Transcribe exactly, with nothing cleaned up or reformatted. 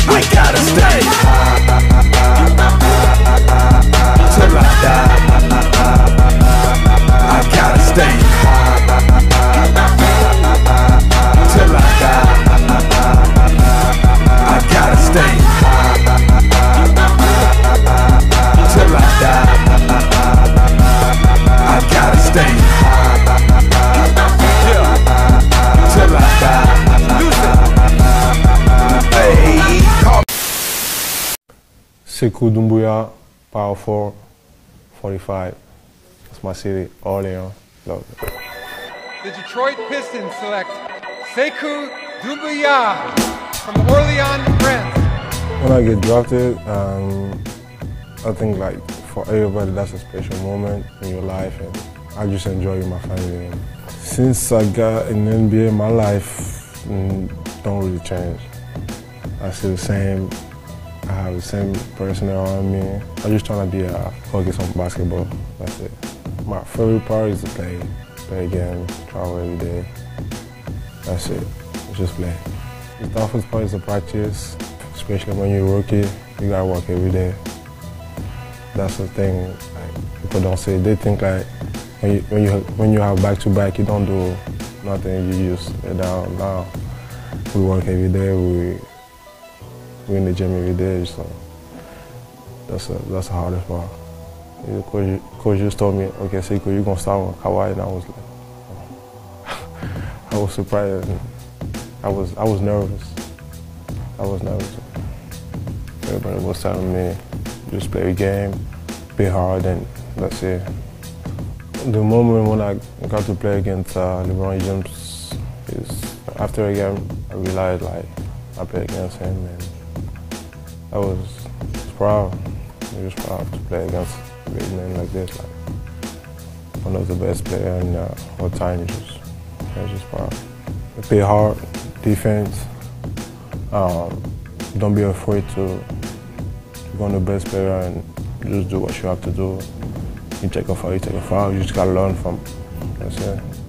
I gotta stay till I die. I gotta stay till I die. I gotta stay till I die. I gotta stay till I die. Sekou Doumbouya, Power four, forty-five. That's my city, Orleans. Love it. The Detroit Pistons select Sekou Doumbouya from Orleans, France. When I get drafted, um, I think like for everybody that's a special moment in your life, and I just enjoy my family. And since I got in the N B A, my life mm, don't really change. I still the same. I have the same person around me. I'm just trying to be uh, focused on basketball. That's it. My favorite part is to play, play games, travel every day. That's it. Just play. The toughest part is the practice, especially when you're a rookie. You gotta work every day. That's the thing. Like, people don't say. They think like when you when you when you have back to back, you don't do nothing. You just lay down. Now we work every day. We we in the gym every day. So that's a, that's the hardest part. The coach, coach just told me, okay, Sekou, you're gonna start on Kawhi, and I was like, I was surprised. I was I was nervous. I was nervous. Everybody was telling me, just play the game, be hard, and that's it. The moment when I got to play against uh, LeBron James is after a game, I realized like I played against him, and I was, was proud. I was proud to play against a big man like this, like one of the best players in uh, all time. Just, I was just proud. Play hard, defense. Um, don't be afraid to go on the best player and just do what you have to do. You take a foul, you take a foul. You just gotta learn from. That's it.